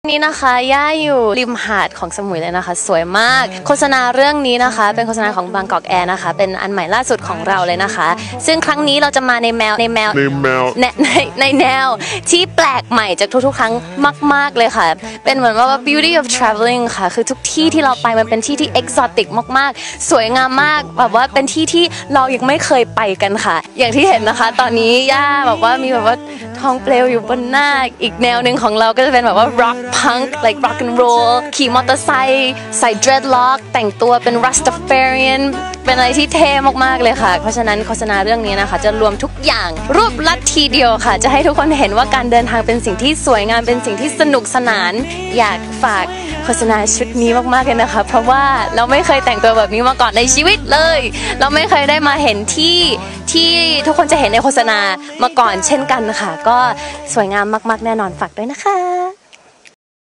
นี่นะคะย่าอยู่ริมหาดของสมุยเลยนะคะสวยมากโฆษณาเรื่องนี้นะคะเป็นโฆษณาของบางกอกแอร์นะคะเป็นอันใหม่ล่าสุดของเราเลยนะคะซึ่งครั้งนี้เราจะมาในแนวแนวที่แปลกใหม่จากทุกๆครั้งมากๆเลยค่ะเป็นเหมือนว่า beauty of traveling ค่ะคือทุกที่ที่เราไปมันเป็นที่ที่ exotic มากๆสวยงามมากแบบว่าเป็นที่ที่เรายังไม่เคยไปกันค่ะอย่างที่เห็นนะคะตอนนี้ย่าแบบว่ามีแบบว่าทองเปลวอยู่บนหน้าอีกแนวหนึ่งของเราก็จะเป็นแบบว่า rock punk like rock and roll ขี่มอเตอร์ไซค์ใส่ dreadlock แต่งตัวเป็น Rastafarian เป็นอะไรที่เท่มากๆเลยค่ะเพราะฉะนั้นโฆษณาเรื่องนี้นะคะจะรวมทุกอย่างรวบลัดทีเดียวค่ะจะให้ทุกคนเห็นว่าการเดินทางเป็นสิ่งที่สวยงามเป็นสิ่งที่สนุกสนานอยากฝากโฆษณาชุดนี้มากๆเลยนะคะเพราะว่าเราไม่เคยแต่งตัวแบบนี้มาก่อนในชีวิตเลยเราไม่เคยได้มาเห็นที่ทุกคนจะเห็นในโฆษณามาก่อนเช่นกันค่ะก็สวยงามมากๆแน่นอนฝากด้วยนะคะ